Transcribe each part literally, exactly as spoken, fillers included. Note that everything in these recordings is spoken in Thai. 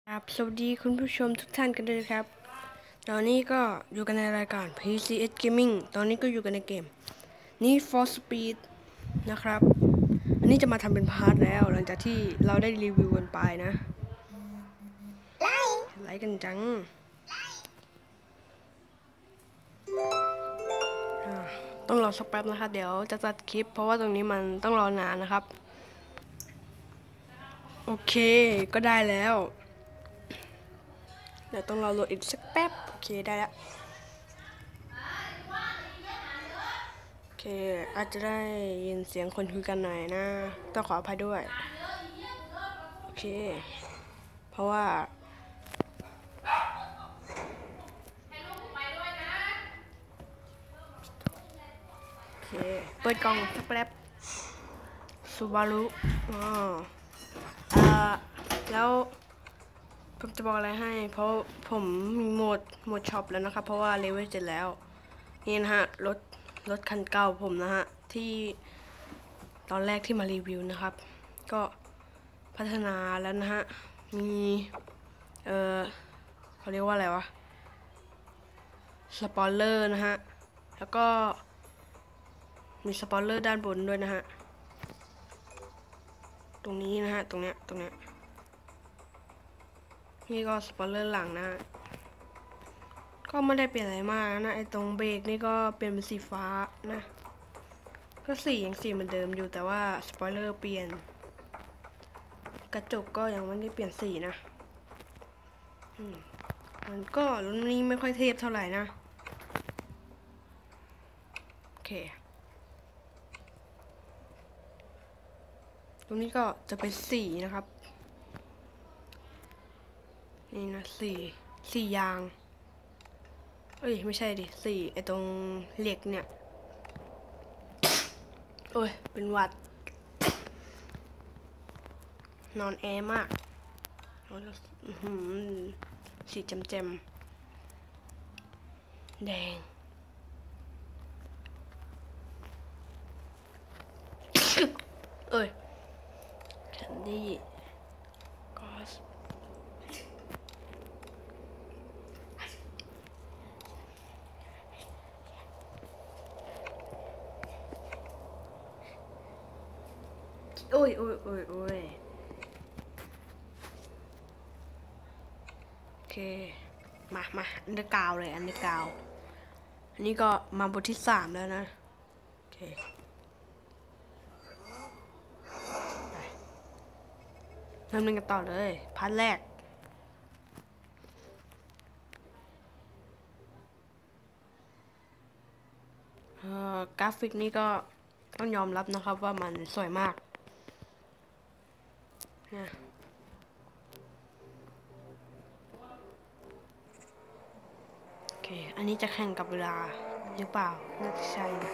ครับสวัสดีคุณผู้ชมทุกท่านกันด้วยครับ ตอนนี้ก็อยู่กันในรายการ พี ซี เอส Gaming ตอนนี้ก็อยู่กันในเกม Need for Speed นะครับ อันนี้จะมาทำเป็นพาร์ทแล้วหลังจากที่เราได้รีวิวกันไปนะไลค์กันจังต้องรอสักแป๊บนะครับเดี๋ยวจะตัดคลิปเพราะว่าตรงนี้มันต้องรอนานนะครับ โอเคก็ได้แล้วเดี๋ยวต้องรอโหลดอีกสักแป๊บโอเคได้แล้วโอเคอาจจะได้ยินเสียงคนคุยกันหน่อยนะต้องขออภัยด้วยโอเคเพราะว่าโอเคเปิดกล่องสักแป๊บซูบารุอ๋ออ่าแล้วผมจะบอกอะไรให้เพราะผมมีโหมดโหมดช็อปแล้วนะครับเพราะว่าเลเวลเจ็ดแล้วนี่นะฮะรถรถคันเก่าผมนะฮะที่ตอนแรกที่มารีวิวนะครับก็พัฒนาแล้วนะฮะมีเออเขาเรียกว่าอะไรวะสปอยเลอร์นะฮะแล้วก็มีสปอยเลอร์ด้านบนด้วยนะฮะตรงนี้นะฮะตรงเนี้ยตรงเนี้ยนี่ก็สปอยเลอร์หลังนะฮะก็ไม่ได้เปลี่ยนอะไรมากนะไอตรงเบรกนี่ก็เปลี่ยนเป็นสีฟ้านะก็สียังสีเหมือนเดิมอยู่แต่ว่าสปอยเลอร์เปลี่ยนกระจกก็ยังไม่ได้เปลี่ยนสีนะมันก็รุ่นนี้ไม่ค่อยเทพเท่าไหร่นะโอเคตรงนี้ก็จะเป็นสีนะครับนี่นะสีสียางเอ้ยไม่ใช่ดิสีไอตรงเหล็กเนี่ยโอ้ยเป็นหวัดนอนแอร์มากสีแจ่มๆแดงเอ้ยแคนดี้กอสโอ้ยโอ้ยโอ้ยโอ้ยโอเคมามาอันเดอร์กาวเลยอันเดอร์กาวอันนี้ก็มาบทที่สามแล้วนะโอเคเริ่มเล่นกันต่อเลยพาร์ทแรกเอ่อกราฟิกนี่ก็ต้องยอมรับนะครับว่ามันสวยมากเนี่ยโอเคอันนี้จะแข่งกับเวลาหรือเปล่าน่าจะใช่นะ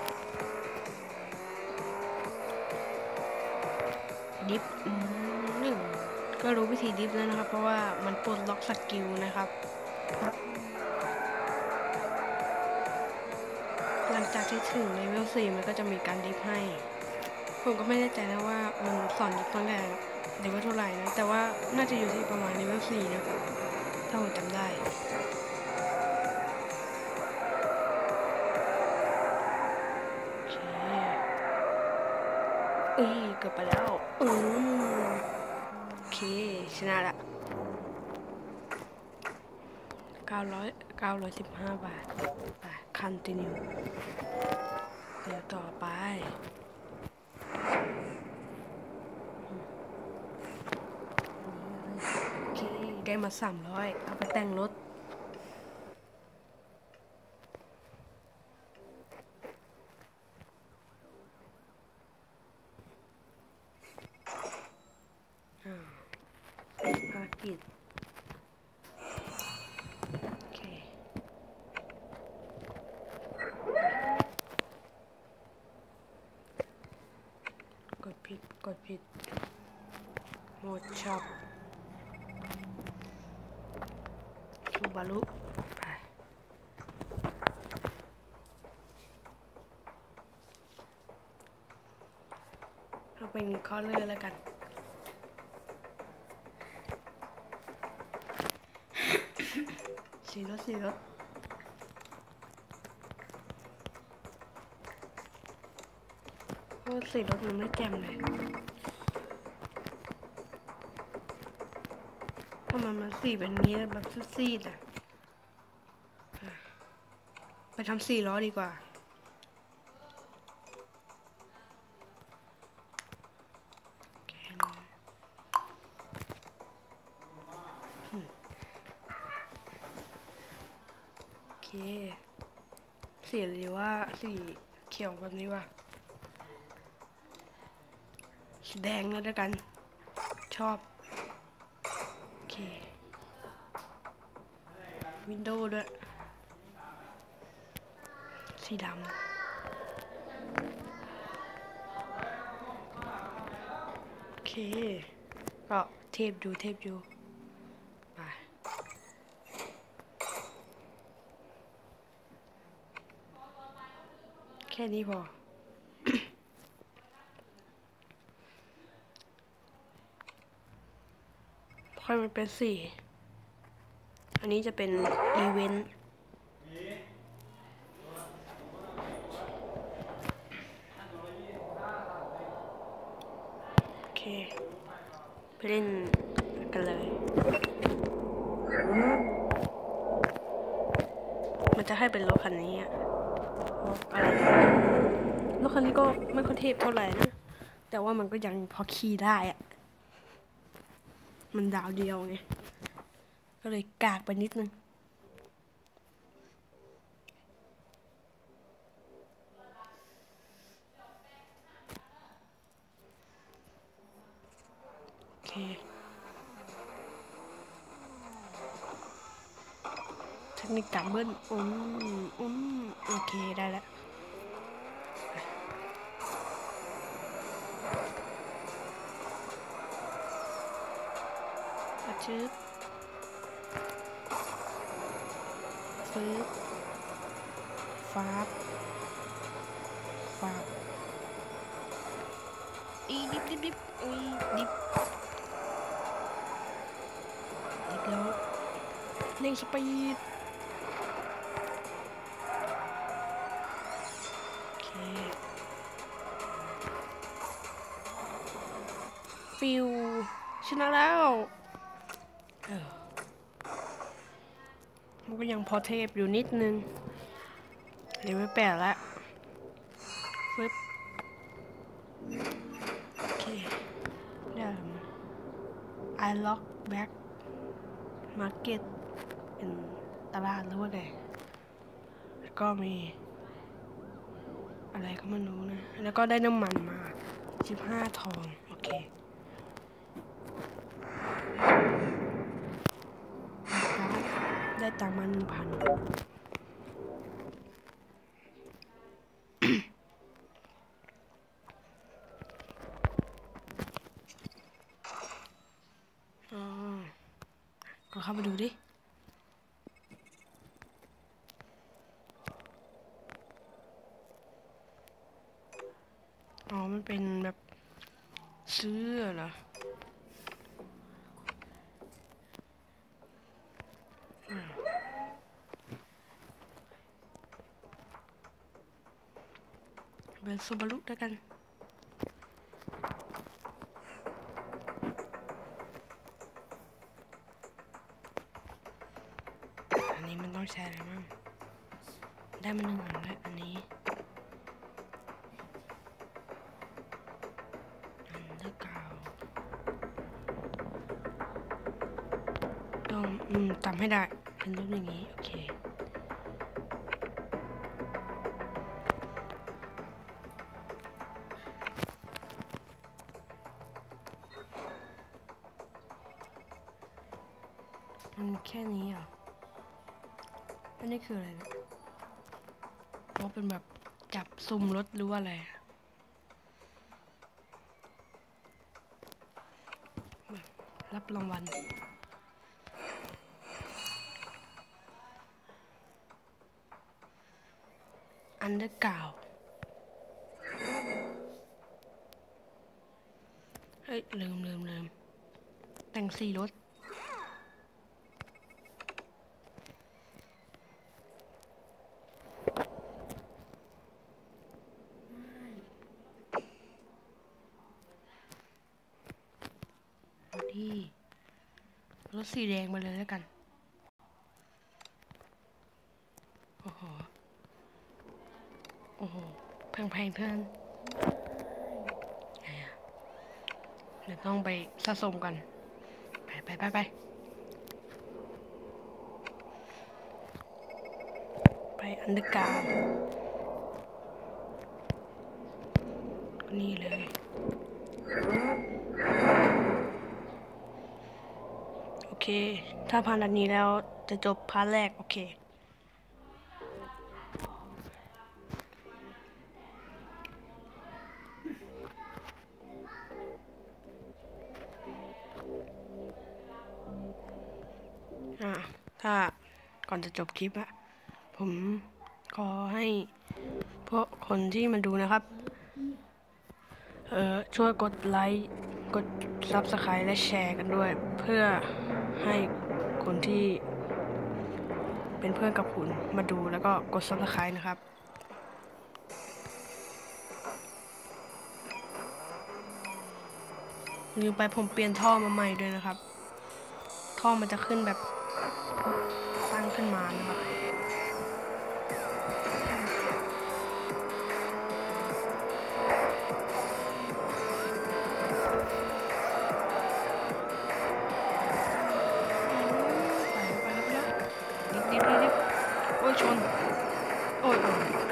ดิฟหนึ่งก็รู้วิธีดิฟแล้วนะครับเพราะว่ามันปลดล็อกสกิลนะครับหลังจากที่ถึงเลเวลสี่มันก็จะมีการดิฟให้ผมก็ไม่แน่ใจนะว่ามันสอนดิฟตั้งแต่เลเวลเท่าไหร่นะแต่ว่าน่าจะอยู่ที่ประมาณเลเวลสี่นะถ้าผมจำได้โอเคเอ้ยเกือบไปแล้วอืมโอเคชนะละเก้าร้อยเก้าร้อยสิบห้าบาทไปคันตินิวเดี๋ยวต่อไปโอเคได้มาสามร้อยเอาไปแต่งรถภารกิจโอเคกดผิดกดผิดโหมดช็อปซูบารุไปเราเป็นคอลเลอร์แล้วกันสีรถสีรถโอ้สีรถมันไม่แจ่มเลยถ้ามันมาสีแบบนี้แบบซีดๆอ่ะไปทำสีล้อดีกว่าโอเคสีหรือว่าสีเขียวแบบนี้ว่ะสีแดงแล้วด้วยกันชอบโอเควินโดว์ด้วยสีดำโอเคก็เทปดูเทปดูไปแค่นี้พอ ค่อยมันเป็นสีอันนี้จะเป็นอีเวนต์โอเคไปเล่นกันเลยมันจะให้เป็นรถคันนี้อะอะไรรถคันนี้ก็ไม่ค่อยเทพเท่าไหร่นะแต่ว่ามันก็ยังพอขี่ได้อะมันดาวเดียวไงก็เลยกากไปนิดนึงโอเคเทคนิคดับเบิ้ลอืมอืมโอเคได้แล้วอาชืบฟื้นฟ้าฟ้าอีดิบดิบดิบอุ้ยดิบดิบแล้วเร่งสปีดโอเคฟิวชนะแล้วเออมันก็ยังพอเทพอยู่นิดนึงเดี๋ยวไม่แปลละฟึบโอเคได้แล้วมั้ย I lock back market เป็นตลาดหรือว่าไงแล้วก็มีอะไรก็ไม่รู้นะแล้วก็ได้น้ำมันมาสิบห้าทองโอเคได้ตังค์มาหนึ่งพันอ๋อก็เข้าไปดูดิอ๋อมันเป็นแบบซื้อเหรอเป็นซูบารุด้วยกันอันนี้มันต้องใช้อะไรบ้างได้มาหนึ่งอันแล้วอันนี้อันเดอร์กราวต้องอืมจำให้ได้เป็นรูปอย่างนี้โอเคมันแค่นี้อ่ะอันนี้คืออะไรเนี่ยเพราะเป็นแบบจับซุ่มรถหรือว่าอะไรแบบรับรางวัลอันเดอร์กราวเฮ้ยลืมลืมลืมแต่งสีรถรถสีแดงมาเลยแล้วกันโอ้โหโอ้โหแพงๆเพื่อนเดี๋ยวต้องไปสะสมกันไปไปไปไปไปอันเดอร์การ์นี่เลยโอเคถ้าผ่านอันนี้แล้วจะจบพาร์ทแรกโอเคอ่าถ้าก่อนจะจบคลิปอะผมขอให้พวกคนที่มาดูนะครับเอ่อช่วยกดไลค์กด ซับสไครบ์ และแชร์กันด้วย เพื่อให้คนที่เป็นเพื่อนกับคุณมาดูแล้วก็กด ซับสไครบ์ นะครับลืมไปผมเปลี่ยนท่อมาใหม่ด้วยนะครับท่อมันจะขึ้นแบบตั้งขึ้นมานะครับโอ้ยชนโอ้ย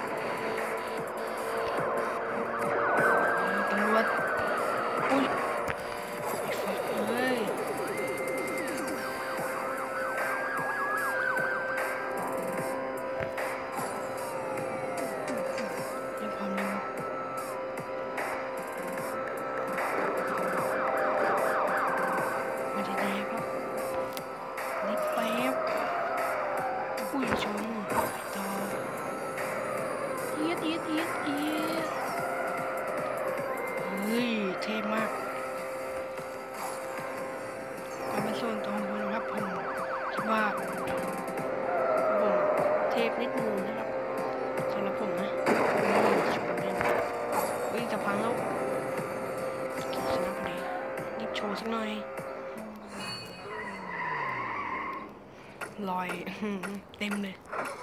ตำรวจอุ้ยเฮ้ยเรื่องความเร็วไม่ได้แดกหรอกนิดแป๊บอุ้ยชนต่อเอียดเอียดเอียดเอียดเฮ้ยเท่มากก็เป็นส่วนตัวของผมนะครับผมคิดว่าผมเทพนิดนึงนะครับสำหรับผมนะนี่ชนเล่นวิ่งจะพังแล้วชนะพอดีรีบโชว์สักหน่อยลอยเต็มเลย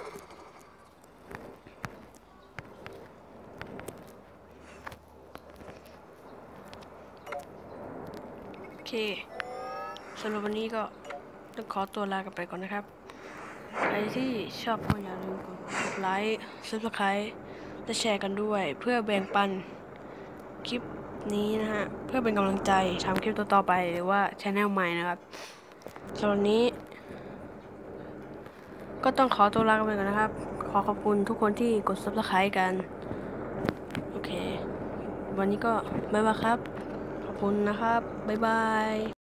โอเคสำหรับวันนี้ก็ต้องขอตัวลากันไปก่อนนะครับใครที่ชอบก็อย่าลืมกดไลค์ ซับสไครบ์ และแชร์กันด้วยเพื่อแบ่งปันคลิปนี้นะฮะเพื่อเป็นกำลังใจทำคลิปต่อๆไปหรือว่าชแนลใหม่นะครับสำหรับวันนี้ก็ต้องขอตัวลากันไปก่อนนะครับขอขอบคุณทุกคนที่กด ซับสไครบ์ กันโอเควันนี้ก็บ๊ายบายครับขอบคุณนะครับบ๊ายบาย